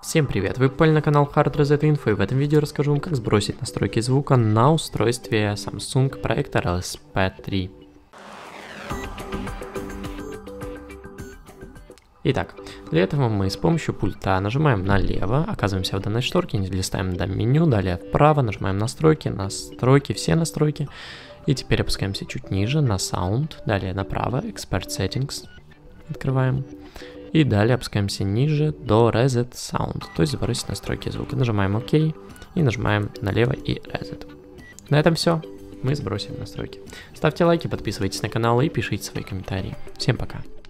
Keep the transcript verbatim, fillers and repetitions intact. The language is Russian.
Всем привет, вы попали на канал Hard Reset Info, и в этом видео расскажу вам, как сбросить настройки звука на устройстве Samsung проектор эл эс пи три. Итак, для этого мы с помощью пульта нажимаем налево, оказываемся в данной шторке, не листаем до меню, далее вправо, нажимаем настройки, настройки, все настройки, и теперь опускаемся чуть ниже на Sound, далее направо, Expert Settings, открываем. И далее опускаемся ниже до Reset Sound, то есть сбросить настройки звука. Нажимаем ОК и нажимаем налево и Reset. На этом все. Мы сбросили настройки. Ставьте лайки, подписывайтесь на канал и пишите свои комментарии. Всем пока.